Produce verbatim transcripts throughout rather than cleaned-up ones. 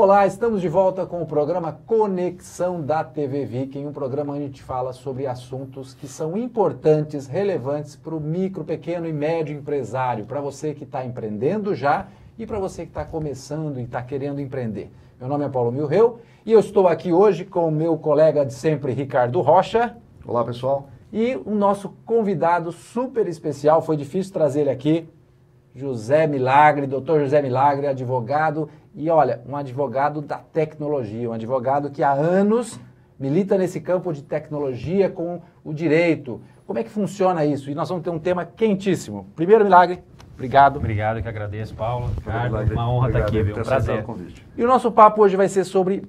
Olá, estamos de volta com o programa Conexão da T V Viking, um programa onde a gente fala sobre assuntos que são importantes, relevantes para o micro, pequeno e médio empresário, para você que está empreendendo já e para você que está começando e está querendo empreender. Meu nome é Paulo Milreu e eu estou aqui hoje com o meu colega de sempre, Ricardo Rocha. Olá, pessoal. E o nosso convidado super especial, foi difícil trazer ele aqui, José Milagre, doutor José Milagre, advogado, e olha, um advogado da tecnologia, um advogado que há anos milita nesse campo de tecnologia com o direito. Como é que funciona isso? E nós vamos ter um tema quentíssimo. Primeiro, Milagre, obrigado. Obrigado, que agradeço, Paulo. Ricardo, uma honra estar aqui, viu? Um prazer. E o nosso papo hoje vai ser sobre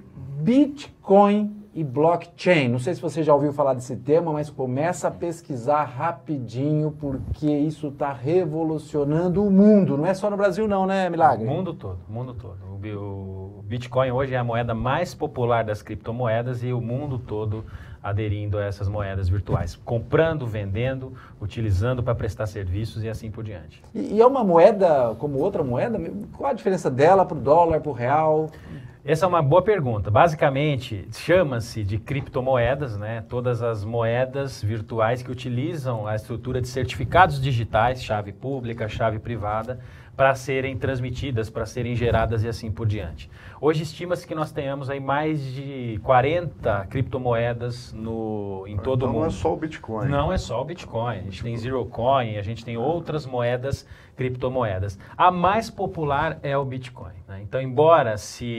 Bitcoin e blockchain. Não sei se você já ouviu falar desse tema, mas começa a pesquisar rapidinho, porque isso está revolucionando o mundo. Não é só no Brasil não, né, Milagre? O mundo todo, o mundo todo. O Bitcoin hoje é a moeda mais popular das criptomoedas e o mundo todo aderindo a essas moedas virtuais, comprando, vendendo, utilizando para prestar serviços e assim por diante. E, e é uma moeda como outra moeda? Qual a diferença dela para o dólar, para o real? Essa é uma boa pergunta. Basicamente, chama-se de criptomoedas, né? Todas as moedas virtuais que utilizam a estrutura de certificados digitais, chave pública, chave privada, para serem transmitidas, para serem geradas e assim por diante. Hoje estima-se que nós tenhamos aí mais de quarenta criptomoedas no, em todo o mundo. Não é só o Bitcoin. Não é só o Bitcoin. A gente tem Zero Coin, a gente tem outras moedas, criptomoedas. A mais popular é o Bitcoin, né? Então, embora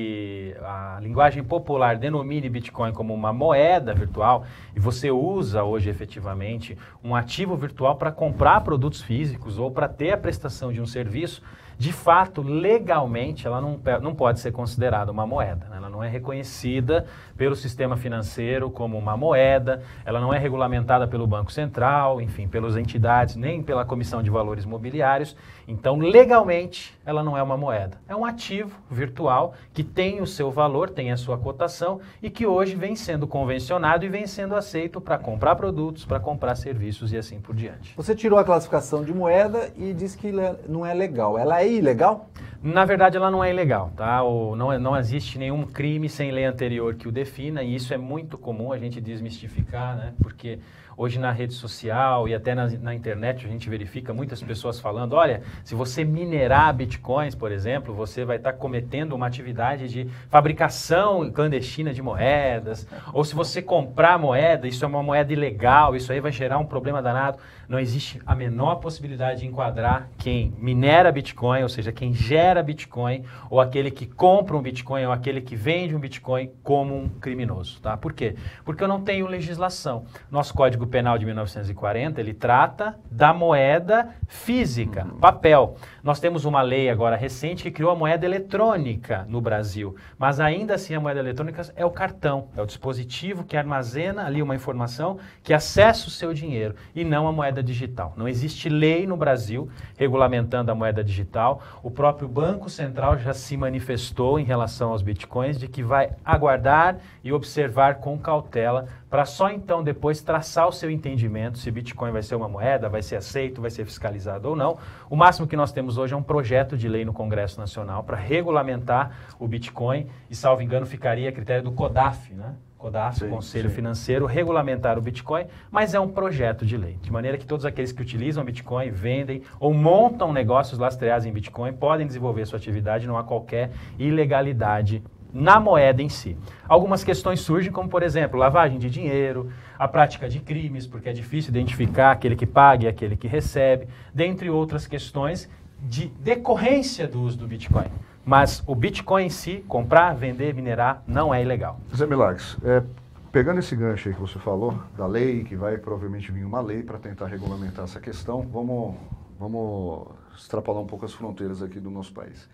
se a linguagem popular denomine Bitcoin como uma moeda virtual, e você usa hoje efetivamente um ativo virtual para comprar produtos físicos ou para ter a prestação de um serviço, de fato, legalmente, ela não, não pode ser considerada uma moeda, né? Ela não é reconhecida pelo sistema financeiro como uma moeda, ela não é regulamentada pelo Banco Central, enfim, pelas entidades, nem pela Comissão de Valores Mobiliários. Então, legalmente, ela não é uma moeda. É um ativo virtual que tem o seu valor, tem a sua cotação e que hoje vem sendo convencionado e vem sendo aceito para comprar produtos, para comprar serviços e assim por diante. Você tirou a classificação de moeda e disse que não é legal. Ela é ilegal? Na verdade, ela não é ilegal, tá? Ou não, não existe nenhum crime sem lei anterior que o defina, e isso é muito comum a gente desmistificar, né? Porque hoje na rede social e até na, na internet a gente verifica muitas pessoas falando, olha, se você minerar bitcoins, por exemplo, você vai estar cometendo uma atividade de fabricação clandestina de moedas, ou se você comprar moeda, isso é uma moeda ilegal, isso aí vai gerar um problema danado. Não existe a menor possibilidade de enquadrar quem minera Bitcoin, ou seja, quem gera Bitcoin, ou aquele que compra um Bitcoin, ou aquele que vende um Bitcoin como um criminoso, tá? Por quê? Porque eu não tenho legislação. Nosso Código Penal de mil novecentos e quarenta, ele trata da moeda física, uhum. papel. Nós temos uma lei agora recente que criou a moeda eletrônica no Brasil, mas ainda assim a moeda eletrônica é o cartão, é o dispositivo que armazena ali uma informação que acessa o seu dinheiro e não a moeda digital. Não existe lei no Brasil regulamentando a moeda digital. O próprio Banco Central já se manifestou em relação aos bitcoins de que vai aguardar e observar com cautela para só então depois traçar o seu entendimento se Bitcoin vai ser uma moeda, vai ser aceito, vai ser fiscalizado ou não. O máximo que nós temos hoje é um projeto de lei no Congresso Nacional para regulamentar o Bitcoin e, salvo engano, ficaria a critério do CODAF, né? CODAF, sim, Conselho sim. Financeiro, regulamentar o Bitcoin, mas é um projeto de lei, de maneira que todos aqueles que utilizam Bitcoin, vendem ou montam negócios lastreados em Bitcoin podem desenvolver sua atividade, não há qualquer ilegalidade na moeda em si. Algumas questões surgem, como por exemplo, lavagem de dinheiro, a prática de crimes, porque é difícil identificar aquele que paga e aquele que recebe, dentre outras questões de decorrência do uso do Bitcoin. Mas o Bitcoin em si, comprar, vender, minerar, não é ilegal. Zé Milagres, é, pegando esse gancho aí que você falou, da lei, que vai provavelmente vir uma lei para tentar regulamentar essa questão, vamos, vamos extrapolar um pouco as fronteiras aqui do nosso país.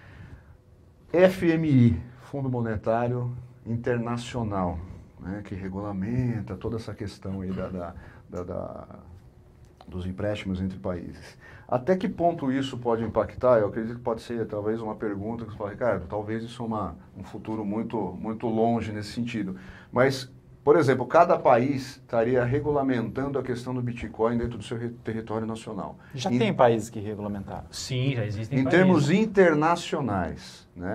F M I, Fundo Monetário Internacional, né, que regulamenta toda essa questão aí da, da, da, da, dos empréstimos entre países. Até que ponto isso pode impactar? Eu acredito que pode ser talvez uma pergunta que você fala, Ricardo, talvez isso é uma, um futuro muito, muito longe nesse sentido. Mas, por exemplo, cada país estaria regulamentando a questão do Bitcoin dentro do seu território nacional. Já em, tem países que regulamentaram? Sim, já existem em países. Em termos internacionais, né?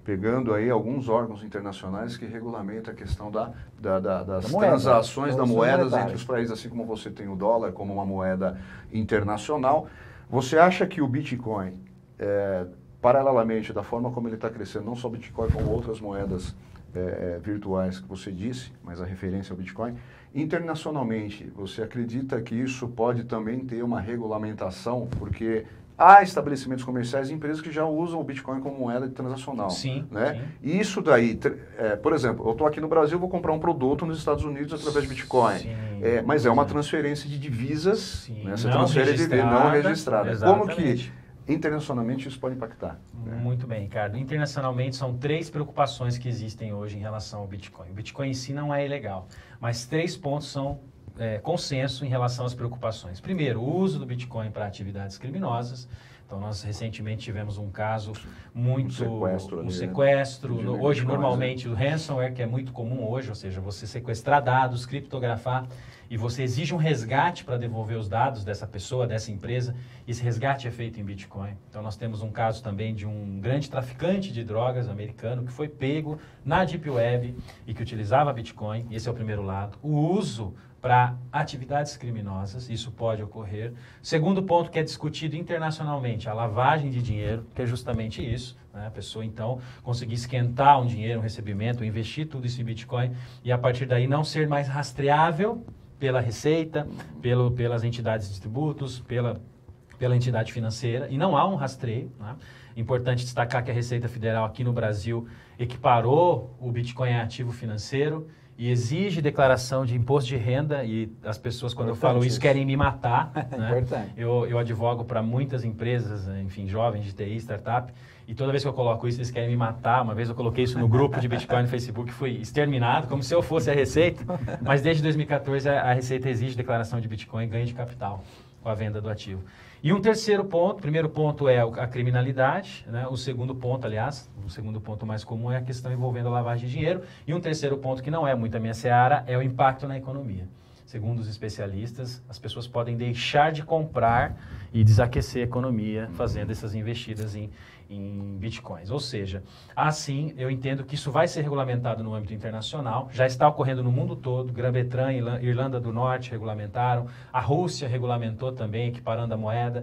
pegando aí alguns órgãos internacionais que regulamentam a questão da, da, da, das da moeda, transações da moedas entre os monetários. países, assim como você tem o dólar como uma moeda internacional. Você acha que o Bitcoin, é, paralelamente da forma como ele está crescendo, não só o Bitcoin, como outras moedas é, virtuais que você disse, mas a referência ao Bitcoin, internacionalmente, você acredita que isso pode também ter uma regulamentação? Porque há estabelecimentos comerciais e empresas que já usam o Bitcoin como moeda transacional. Sim, né? sim. E isso daí, é, por exemplo, eu estou aqui no Brasil, vou comprar um produto nos Estados Unidos através de Bitcoin. Sim, é, mas é uma sim. transferência de divisas, Sim, né? Você não transfere de registrada, não registrada. Como que exatamente. internacionalmente isso pode impactar? né? Muito bem, Ricardo. Internacionalmente são três preocupações que existem hoje em relação ao Bitcoin. O Bitcoin em si não é ilegal, mas três pontos são é, consenso em relação às preocupações. Primeiro, o uso do Bitcoin para atividades criminosas. Então, nós recentemente tivemos um caso muito... Um sequestro. Um ali, sequestro. né? No, De hoje, Bitcoins, normalmente, né? o ransomware, que é muito comum hoje, ou seja, você sequestrar dados, criptografar, e você exige um resgate para devolver os dados dessa pessoa, dessa empresa. Esse resgate é feito em Bitcoin. Então, nós temos um caso também de um grande traficante de drogas americano que foi pego na Deep Web e que utilizava Bitcoin. Esse é o primeiro lado. O uso para atividades criminosas, isso pode ocorrer. Segundo ponto que é discutido internacionalmente, a lavagem de dinheiro, que é justamente isso, né? A pessoa, então, conseguir esquentar um dinheiro, um recebimento, investir tudo isso em Bitcoin e, a partir daí, não ser mais rastreável pela Receita, pelo, pelas entidades de tributos, pela, pela entidade financeira, e não há um rastreio, né? Importante destacar que a Receita Federal aqui no Brasil equiparou o Bitcoin a ativo financeiro e exige declaração de imposto de renda, e as pessoas, quando Importante eu falo isso, isso. querem me matar. né? Importante. Eu, eu advogo para muitas empresas, enfim, jovens de T I, startup, e toda vez que eu coloco isso, eles querem me matar. Uma vez eu coloquei isso no grupo de Bitcoin no Facebook, fui exterminado, como se eu fosse a Receita, mas desde dois mil e quatorze a, a Receita exige declaração de Bitcoin e ganho de capital com a venda do ativo. E um terceiro ponto, o primeiro ponto é a criminalidade, né? O segundo ponto, aliás, o segundo ponto mais comum é a questão envolvendo a lavagem de dinheiro, e um terceiro ponto que não é muito a minha seara é o impacto na economia. Segundo os especialistas, as pessoas podem deixar de comprar e desaquecer a economia fazendo essas investidas em, em bitcoins. Ou seja, assim, eu entendo que isso vai ser regulamentado no âmbito internacional, já está ocorrendo no mundo todo, Grã-Bretanha, Irlanda do Norte regulamentaram, a Rússia regulamentou também, equiparando a moeda.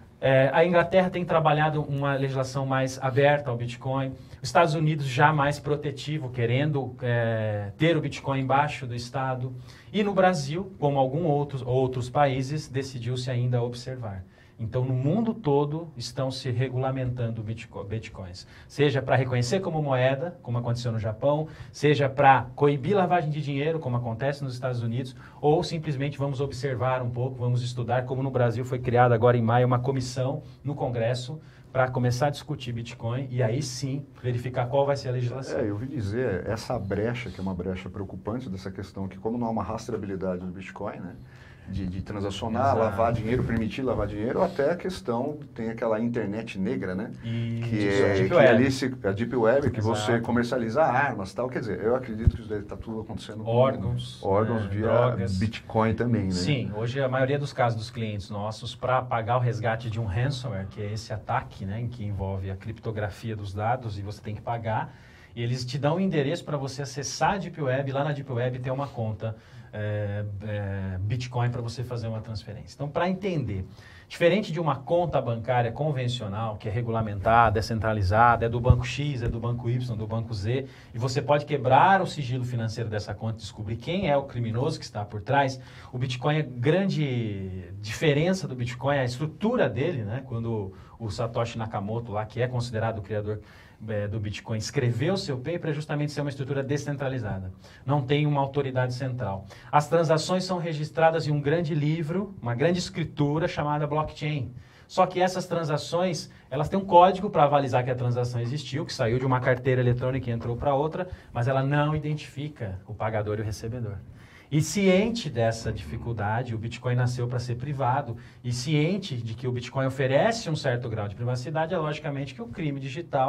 É, a Inglaterra tem trabalhado uma legislação mais aberta ao Bitcoin. Os Estados Unidos já mais protetivo, querendo é, ter o Bitcoin embaixo do Estado. E no Brasil, como alguns outros, outros países, decidiu-se ainda observar. Então, no mundo todo, estão se regulamentando bitco- bitcoins. Seja para reconhecer como moeda, como aconteceu no Japão, seja para coibir lavagem de dinheiro, como acontece nos Estados Unidos, ou simplesmente vamos observar um pouco, vamos estudar, como no Brasil foi criada agora em maio uma comissão no Congresso para começar a discutir Bitcoin e aí sim verificar qual vai ser a legislação. É, eu ouvi dizer, essa brecha, que é uma brecha preocupante dessa questão, que como não há uma rastreabilidade do Bitcoin, né? De, de transacionar, Exato. lavar dinheiro, permitir lavar dinheiro, até a questão, tem aquela internet negra, né? E que isso, é Deep que Web. ali se, a Deep Web, que Exato. você comercializa armas, tal. Quer dizer, eu acredito que isso deve estar tudo acontecendo com Órgãos, órgãos né, via drogas. Bitcoin também, né? Sim, hoje a maioria dos casos dos clientes nossos, para pagar o resgate de um ransomware, que é esse ataque, né, em que envolve a criptografia dos dados e você tem que pagar, e eles te dão um endereço para você acessar a Deep Web, e lá na Deep Web ter uma conta é, é, Bitcoin para você fazer uma transferência. Então, para entender, diferente de uma conta bancária convencional, que é regulamentada, é centralizada, é do banco X, é do banco Y, do banco Z, e você pode quebrar o sigilo financeiro dessa conta e descobrir quem é o criminoso que está por trás, o Bitcoin, a grande diferença do Bitcoin é a estrutura dele, né? Quando o Satoshi Nakamoto, lá, que é considerado o criador é, do Bitcoin, escreveu o seu paper, é justamente ser uma estrutura descentralizada. Não tem uma autoridade central. As transações são registradas em um grande livro, uma grande escritura chamada blockchain. Só que essas transações, elas têm um código para avalizar que a transação existiu, que saiu de uma carteira eletrônica e entrou para outra, mas ela não identifica o pagador e o recebedor. E ciente dessa dificuldade, o Bitcoin nasceu para ser privado, e ciente de que o Bitcoin oferece um certo grau de privacidade, é logicamente que o crime digital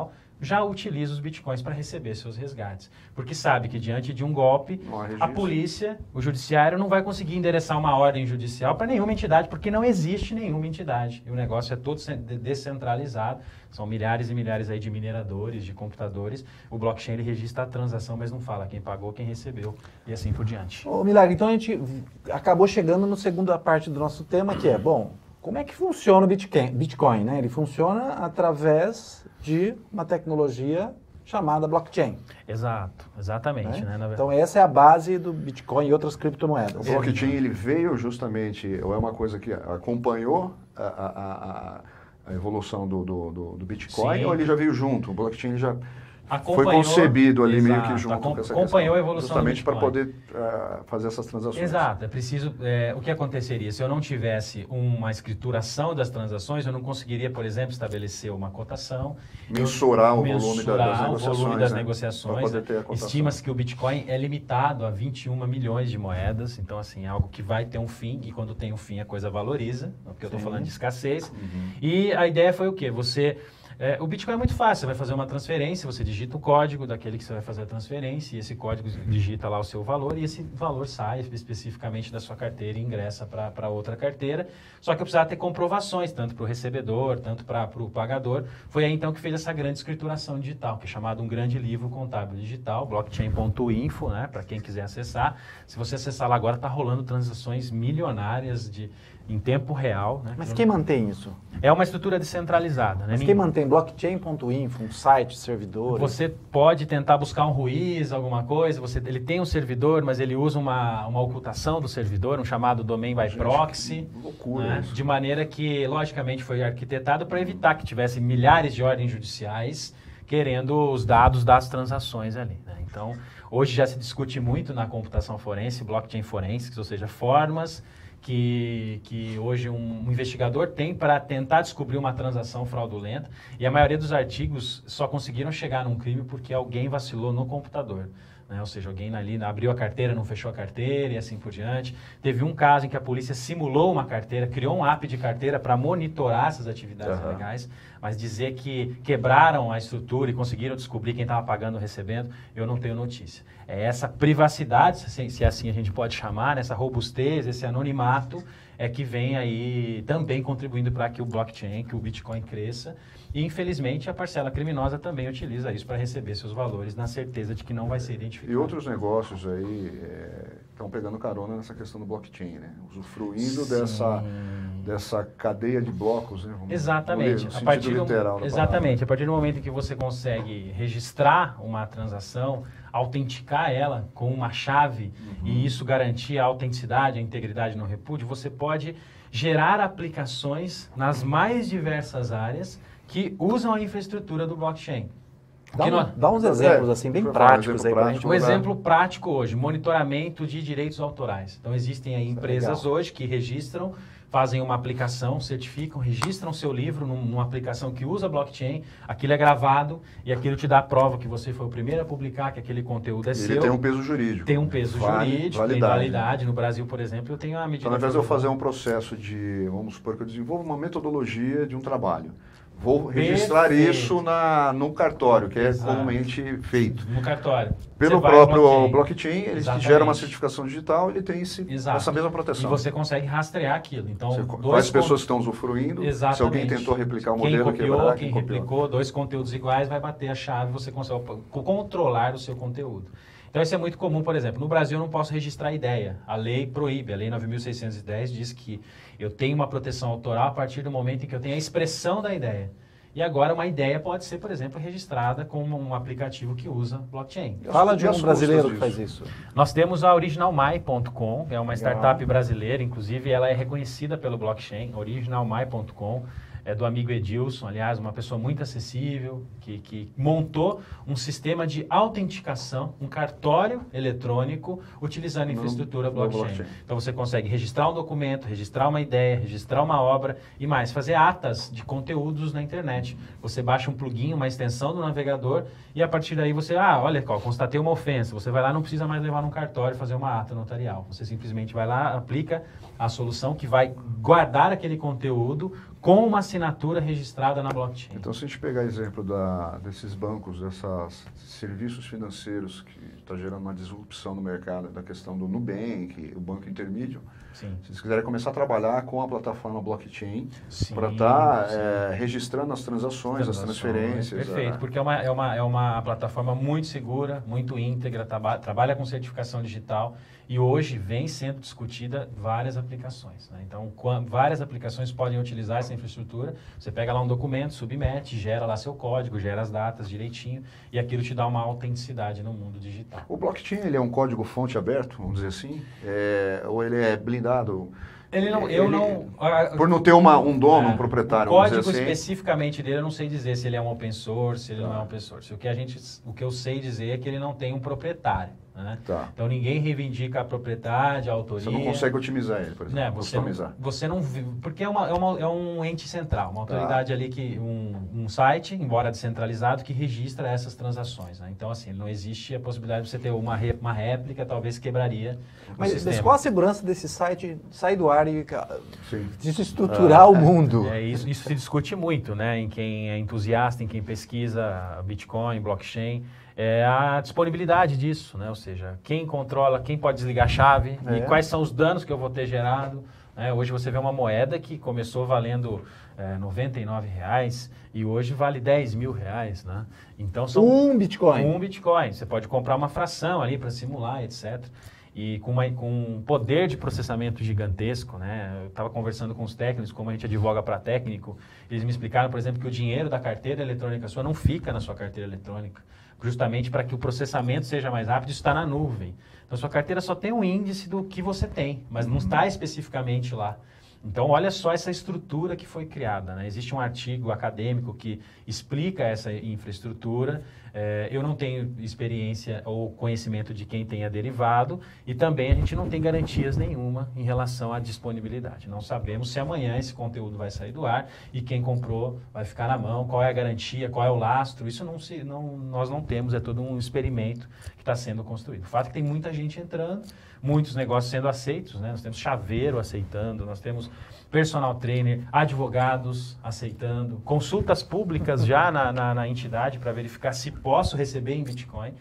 já utiliza os bitcoins para receber seus resgates. Porque sabe que diante de um golpe, a polícia, o judiciário não vai conseguir endereçar uma ordem judicial para nenhuma entidade, porque não existe nenhuma entidade. E o negócio é todo descentralizado, são milhares e milhares aí de mineradores, de computadores. O blockchain ele registra a transação, mas não fala quem pagou, quem recebeu e assim por diante. Ô, Milagre, então a gente acabou chegando na segunda parte do nosso tema, que é, bom, como é que funciona o Bitcoin? Bitcoin, né? Ele funciona através de uma tecnologia chamada blockchain. Exato, exatamente. Né? Né? Então essa é a base do Bitcoin e outras criptomoedas. O blockchain ele veio justamente, ou é uma coisa que acompanhou a, a, a, a evolução do, do, do, do Bitcoin, Sim. ou ele já veio junto? O blockchain ele já foi concebido ali exato, meio que junto acom com essa acompanhou questão, a evolução justamente para do poder uh, fazer essas transações. Exato, é preciso, é, o que aconteceria? Se eu não tivesse uma escrituração das transações, eu não conseguiria, por exemplo, estabelecer uma cotação. Mensurar o mensurar volume da, das negociações. O volume das né? negociações. Né? Estima-se que o Bitcoin é limitado a vinte e um milhões de moedas, então assim, é algo que vai ter um fim, e quando tem um fim a coisa valoriza, porque eu estou falando de escassez. Uhum. E a ideia foi o quê? Você... É, o Bitcoin é muito fácil, você vai fazer uma transferência, você digita o código daquele que você vai fazer a transferência, e esse código digita lá o seu valor, e esse valor sai especificamente da sua carteira e ingressa para outra carteira. Só que eu precisava ter comprovações, tanto para o recebedor, tanto para o pagador. Foi aí então que fez essa grande escrituração digital, que é chamado um grande livro contábil digital, blockchain ponto info, né, para quem quiser acessar. Se você acessar lá agora, está rolando transações milionárias de... em tempo real. Né? Mas quem mantém isso? É uma estrutura descentralizada. Né? Mas quem mantém blockchain ponto info, um site, servidor? Você pode tentar buscar um ruiz, alguma coisa, você, ele tem um servidor, mas ele usa uma, uma ocultação do servidor, um chamado domain by Gente, proxy. Loucura né? isso. De maneira que, logicamente, foi arquitetado para evitar que tivesse milhares de ordens judiciais querendo os dados das transações ali. Né? Então, hoje já se discute muito na computação forense, blockchain forense, ou seja, formas... Que, que hoje um investigador tem para tentar descobrir uma transação fraudulenta, e a maioria dos artigos só conseguiram chegar num crime porque alguém vacilou no computador. Né? Ou seja, alguém ali abriu a carteira, não fechou a carteira e assim por diante. Teve um caso em que a polícia simulou uma carteira, criou um app de carteira para monitorar essas atividades uhum. legais, mas dizer que quebraram a estrutura e conseguiram descobrir quem estava pagando ou recebendo, eu não tenho notícia. É essa privacidade, se assim a gente pode chamar, essa robustez, esse anonimato, é que vem aí também contribuindo para que o blockchain, que o Bitcoin cresça. E, infelizmente, a parcela criminosa também utiliza isso para receber seus valores, na certeza de que não vai ser identificado. E outros negócios aí estão é, pegando carona nessa questão do blockchain, né? Usufruindo dessa, dessa cadeia de blocos, né? Vamos exatamente. Ler, a partir do, literal exatamente. A partir do momento em que você consegue registrar uma transação, autenticar ela com uma chave uhum. e isso garantir a autenticidade, a integridade no repúdio, você pode gerar aplicações nas mais diversas áreas que usam a infraestrutura do blockchain. Dá, um, nós... dá uns exemplos assim bem práticos aí para a gente. Um exemplo prático hoje, monitoramento de direitos autorais. Então existem aí empresas hoje que registram, fazem uma aplicação, certificam, registram seu livro num, numa aplicação que usa blockchain, aquilo é gravado e aquilo te dá a prova que você foi o primeiro a publicar, que aquele conteúdo é Ele seu. Ele tem um peso jurídico. Tem um peso vale, jurídico, validade. tem validade. No Brasil, por exemplo, eu tenho a medida... Então, ao invés de eu fazer um processo de, vamos supor que eu desenvolvo uma metodologia de um trabalho, vou registrar Perfeito. isso na, no cartório, que é Exato. comumente feito. No cartório. Pelo próprio blockchain, blockchain ele Exatamente. gera uma certificação digital, ele tem esse, essa mesma proteção. E você consegue rastrear aquilo. Então, você, quais pessoas estão usufruindo, Exatamente. se alguém tentou replicar o quem modelo, copiou, quebrar, quem, quem replicou, copiou. dois conteúdos iguais, vai bater a chave, você consegue controlar o seu conteúdo. Então, isso é muito comum, por exemplo, no Brasil eu não posso registrar ideia. A lei proíbe, a lei nove mil seiscentos e dez diz que eu tenho uma proteção autoral a partir do momento em que eu tenho a expressão da ideia. E agora uma ideia pode ser, por exemplo, registrada com um aplicativo que usa blockchain. Fala de um brasileiro que faz isso. Nós temos a original my ponto com, é uma startup brasileira, inclusive ela é reconhecida pelo blockchain, original my ponto com. É do amigo Edilson, aliás, uma pessoa muito acessível, que, que montou um sistema de autenticação, um cartório eletrônico, utilizando a infraestrutura no, blockchain. no blockchain. Então você consegue registrar um documento, registrar uma ideia, registrar uma obra e mais, fazer atas de conteúdos na internet. Você baixa um plugin, uma extensão do navegador e a partir daí você, ah, olha, constatei uma ofensa. Você vai lá, não precisa mais levar num cartório e fazer uma ata notarial. Você simplesmente vai lá, aplica a solução que vai guardar aquele conteúdo com uma assinatura registrada na blockchain. Então, se a gente pegar exemplo da, desses bancos, desses serviços financeiros que está gerando uma disrupção no mercado, da questão do Nubank, o banco intermediário, Sim. se vocês quiserem começar a trabalhar com a plataforma blockchain para estar tá, é, registrando as transações, as transferências. Perfeito, a... porque é uma, é, uma, é uma plataforma muito segura, muito íntegra, traba, trabalha com certificação digital e hoje vem sendo discutida várias aplicações. Né? Então, quando, várias aplicações podem utilizar essa infraestrutura. Você pega lá um documento, submete, gera lá seu código, gera as datas direitinho e aquilo te dá uma autenticidade no mundo digital. O blockchain ele é um código-fonte aberto, vamos dizer assim? É, ou ele é blindado? Ele não, eu ele, não... Por não ter uma, um dono, é, um proprietário, o código vamos dizer assim. especificamente dele, eu não sei dizer se ele é um open source, se ele tá. não é um open source. O que, a gente, o que eu sei dizer é que ele não tem um proprietário. Né? Tá. Então ninguém reivindica a propriedade, a autoria. Você não consegue otimizar ele, por exemplo, né? você, customizar. não, você não... Porque é, uma, é, uma, é um ente central, uma autoridade tá. ali, que um, um site, embora descentralizado, que registra essas transações. Né? Então, assim, não existe a possibilidade de você ter uma, re, uma réplica, talvez quebraria mas, o sistema. Mas qual a segurança desse site sair do ar e Sim. desestruturar ah, o mundo? É, isso, isso se discute muito, né? Em quem é entusiasta, em quem pesquisa Bitcoin, blockchain. É a disponibilidade disso, né? Ou seja, quem controla, quem pode desligar a chave é. e quais são os danos que eu vou ter gerado. Né? Hoje você vê uma moeda que começou valendo é, noventa e nove reais e hoje vale dez mil reais. Né? Então são um Bitcoin. Um Bitcoin. Você pode comprar uma fração ali para simular, etcétera. E com, uma, com um poder de processamento gigantesco, né? Eu estava conversando com os técnicos, como a gente advoga para técnico, eles me explicaram, por exemplo, que o dinheiro da carteira eletrônica sua não fica na sua carteira eletrônica, justamente para que o processamento seja mais rápido, isso está na nuvem. Então, sua carteira só tem um índice do que você tem, mas não está especificamente lá. Então, olha só essa estrutura que foi criada. Né? Existe um artigo acadêmico que explica essa infraestrutura. É, eu não tenho experiência ou conhecimento de quem tenha derivado e também a gente não tem garantias nenhuma em relação à disponibilidade. Não sabemos se amanhã esse conteúdo vai sair do ar e quem comprou vai ficar na mão, qual é a garantia, qual é o lastro. Isso não se, não, nós não temos, é todo um experimento que está sendo construído. O fato é que tem muita gente entrando, muitos negócios sendo aceitos, né? Nós temos chaveiro aceitando, nós temos personal trainer, advogados aceitando, consultas públicas já na, na, na entidade para verificar se posso receber em Bitcoin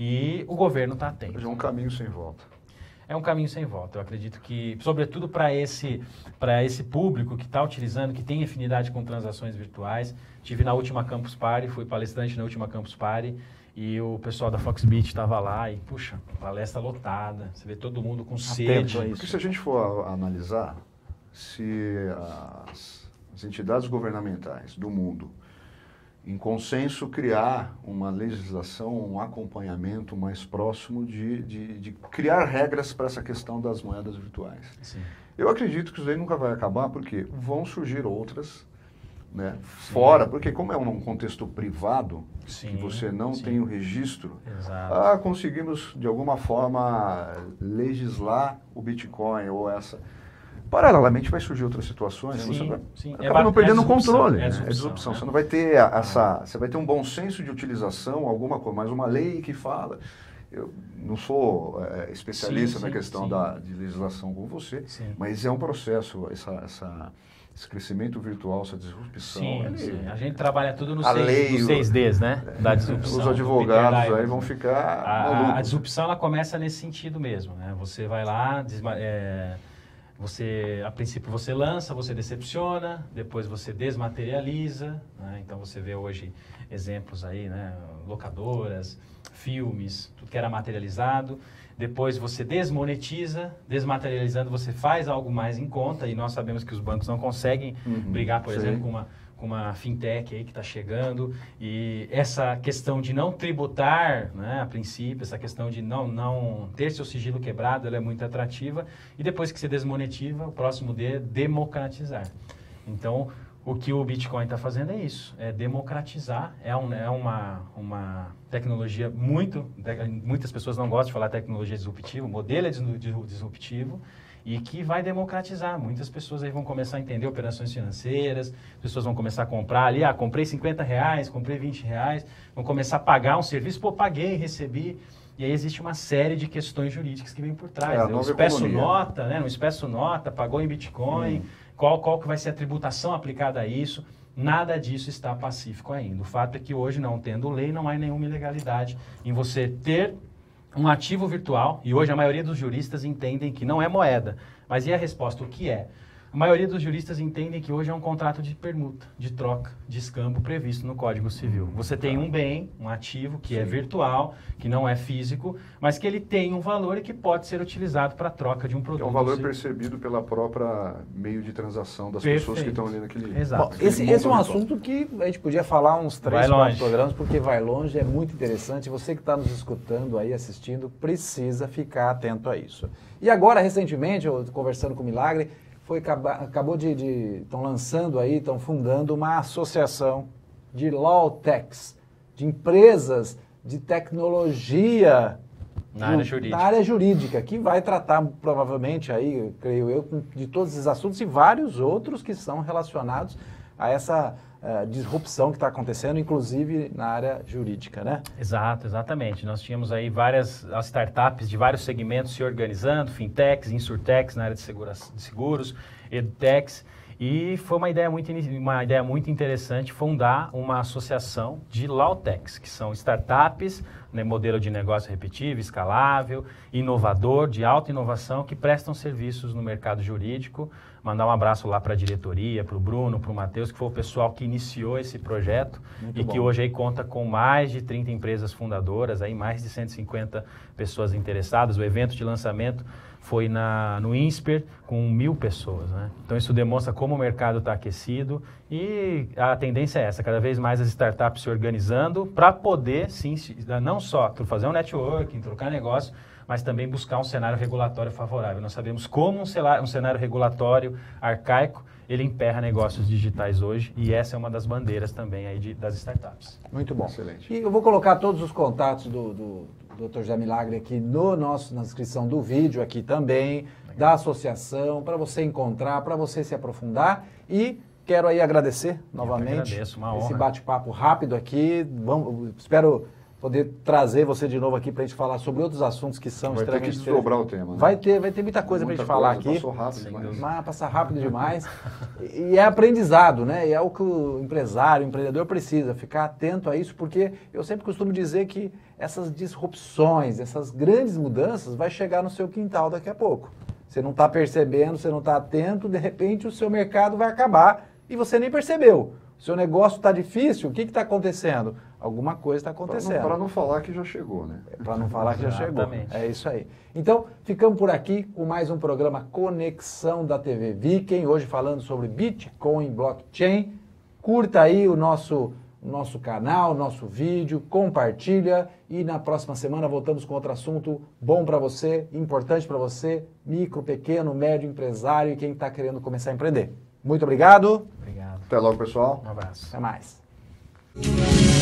e o governo está atento. É um caminho sem volta. É um caminho sem volta. Eu acredito que, sobretudo para esse, para esse público que está utilizando, que tem afinidade com transações virtuais. Tive na última Campus Party, fui palestrante na última Campus Party e o pessoal da Foxbit estava lá e, puxa, palestra lotada. Você vê todo mundo com sede. Porque se a gente for analisar, se as, as entidades governamentais do mundo, em consenso, criar uma legislação, um acompanhamento mais próximo de, de, de criar regras para essa questão das moedas virtuais. Sim. Eu acredito que isso aí nunca vai acabar, porque vão surgir outras, né, fora, porque como é um contexto privado, sim, que você não sim. tem o registro, Exato. ah, conseguimos de alguma forma legislar o Bitcoin ou essa... Paralelamente vai surgir outras situações, sim, você vai sim. acaba é, não perdendo o é controle, é né? disrupção, É disrupção. né? Você não vai ter essa, você vai ter um bom senso de utilização, alguma coisa, mas uma lei que fala. Eu não sou é, especialista sim, na sim, questão sim. Da, de legislação como você, Sim. mas é um processo, essa, essa, esse crescimento virtual, essa disrupção. Sim, ele, sim. A gente trabalha tudo nos a seis, lei, nos seis Ds, né? Da disrupção. Os advogados Peter aí vão ficar a, malucos. a disrupção ela começa nesse sentido mesmo, né? Você vai lá, desma, é, você a princípio você lança, você decepciona, depois você desmaterializa, né? Então você vê hoje exemplos aí, né? Locadoras, filmes, tudo que era materializado. Depois você desmonetiza, desmaterializando você faz algo mais em conta e nós sabemos que os bancos não conseguem Uhum, brigar, por sim. exemplo, com uma, com uma fintech aí que está chegando e essa questão de não tributar, né, a princípio, essa questão de não, não ter seu sigilo quebrado, ela é muito atrativa e depois que você desmonetiza, o próximo D é democratizar. Então, o que o Bitcoin está fazendo é isso, é democratizar, é, um, é uma, uma tecnologia muito, muitas pessoas não gostam de falar tecnologia disruptiva, o modelo é disruptivo e que vai democratizar. Muitas pessoas aí vão começar a entender operações financeiras, pessoas vão começar a comprar ali, ah, comprei cinquenta reais, comprei vinte reais, vão começar a pagar um serviço, pô, paguei, recebi. E aí existe uma série de questões jurídicas que vem por trás. É, Eu peço nota, né? Não peço nota, pagou em Bitcoin, hum. qual, qual que vai ser a tributação aplicada a isso. Nada disso está pacífico ainda. O fato é que hoje, não tendo lei, não há nenhuma ilegalidade em você ter um ativo virtual, e hoje a maioria dos juristas entendem que não é moeda. Mas e a resposta, o que é? A maioria dos juristas entendem que hoje é um contrato de permuta, de troca, de escambo previsto no Código Civil. Você tem um bem, um ativo que Sim. é virtual, que não é físico, mas que ele tem um valor e que pode ser utilizado para a troca de um produto. É um valor percebido pela própria meio de transação das Perfeito. pessoas que estão ali naquele... Exato. Bom, esse, esse é um assunto que a gente podia falar uns três, quatro programas, porque vai longe, é muito interessante. Você que está nos escutando aí, assistindo, precisa ficar atento a isso. E agora, recentemente, eu conversando com o Milagre, Foi, acabou de... Estão lançando aí, estão fundando uma associação de Lawtechs, de empresas de tecnologia na área jurídica. Na área jurídica, que vai tratar provavelmente aí, creio eu, de todos esses assuntos e vários outros que são relacionados a essa uh, disrupção que está acontecendo, inclusive na área jurídica, né? Exato, exatamente. Nós tínhamos aí várias startups de vários segmentos se organizando, fintechs, insurtechs na área de, segura, de seguros, edtechs, e foi uma ideia, muito, uma ideia muito interessante fundar uma associação de Lawtechs, que são startups, né, modelo de negócio repetível, escalável, inovador, de alta inovação, que prestam serviços no mercado jurídico. Mandar um abraço lá para a diretoria, para o Bruno, para o Matheus, que foi o pessoal que iniciou esse projeto Muito e bom. que hoje aí conta com mais de trinta empresas fundadoras, aí mais de cento e cinquenta pessoas interessadas. O evento de lançamento foi na, no INSPER com mil pessoas, né? Então isso demonstra como o mercado está aquecido e a tendência é essa, cada vez mais as startups se organizando para poder, sim, não só fazer um networking, trocar negócio, mas também buscar um cenário regulatório favorável. Nós sabemos como um cenário, um cenário regulatório arcaico, ele emperra negócios digitais hoje, e essa é uma das bandeiras também aí de, das startups. Muito bom. Excelente. E eu vou colocar todos os contatos do, do, do doutor José Milagre aqui no nosso, na descrição do vídeo aqui também, Legal. da associação, para você encontrar, para você se aprofundar. E quero aí agradecer novamente agradeço, uma honra. esse bate-papo rápido aqui. Vamos, espero poder trazer você de novo aqui para a gente falar sobre outros assuntos que são vai extremamente ter que desdobrar o tema, né? Vai ter, vai ter muita coisa para a gente falar aqui. Passou rápido demais. Mas passar rápido demais. E é aprendizado, né? E é o que o empresário, o empreendedor precisa, ficar atento a isso, porque eu sempre costumo dizer que essas disrupções, essas grandes mudanças vai chegar no seu quintal daqui a pouco. Você não está percebendo, você não está atento, de repente o seu mercado vai acabar e você nem percebeu. O seu negócio está difícil, o que está acontecendo? Alguma coisa está acontecendo. Para não, não falar que já chegou, né? Para não falar que já chegou. Exatamente. É isso aí. Então, ficamos por aqui com mais um programa Conexão da T V Viking, hoje falando sobre Bitcoin, blockchain. Curta aí o nosso, o nosso canal, o nosso vídeo, compartilha e na próxima semana voltamos com outro assunto bom para você, importante para você, micro, pequeno, médio empresário e quem está querendo começar a empreender. Muito obrigado. Obrigado. Até logo, pessoal. Um abraço. Até mais.